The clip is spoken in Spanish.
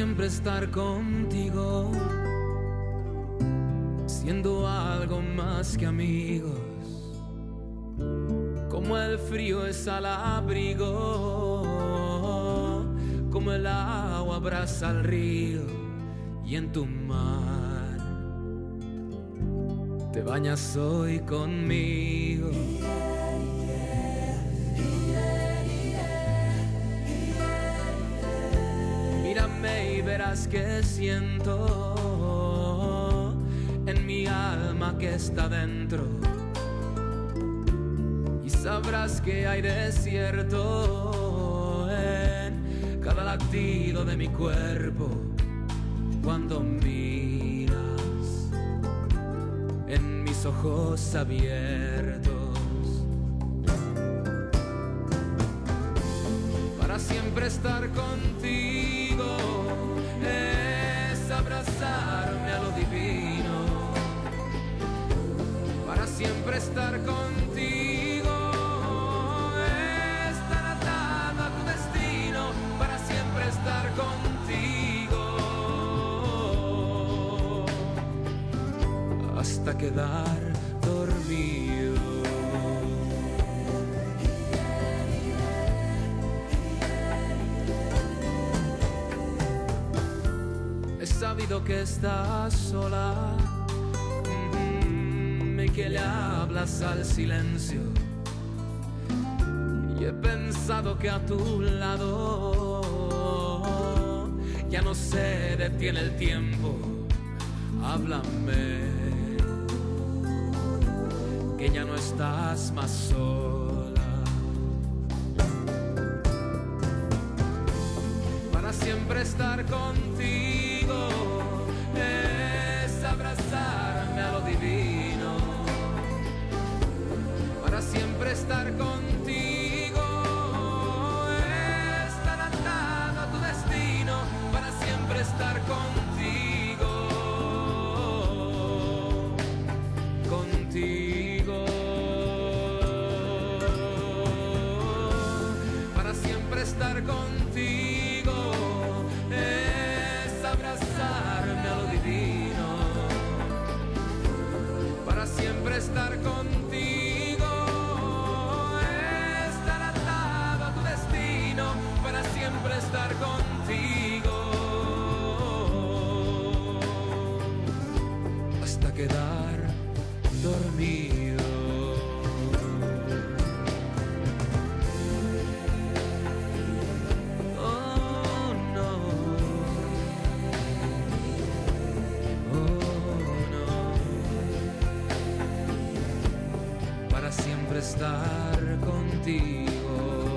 siempre estar contigo, siendo algo más que amigos, como el frío es al abrigo, como el agua abraza al río y en tu mar te bañas hoy conmigo. Mírame y verás que siento en mi alma que está dentro, y sabrás que hay desierto en cada latido de mi cuerpo cuando miras en mis ojos abiertos. Para siempre estar contigo es abrazarme a lo divino. Para siempre estar contigo es estar atado a tu destino. Para siempre estar contigo hasta quedar dormido. He sabido que estás sola y que le hablas al silencio, y he pensado que a tu lado ya no se detiene el tiempo. Háblame, que ya no estás más sola. Para siempre estar contigo es abrazarme a lo divino. Para siempre estar contigo es estar atado a tu destino. Para siempre estar contigo, contigo. Para siempre estar contigo es abrazarme a lo divino. Para siempre estar contigo es estar atado a tu destino. Para siempre estar contigo hasta quedar dormido. Oh no, oh no. Para siempre estar contigo.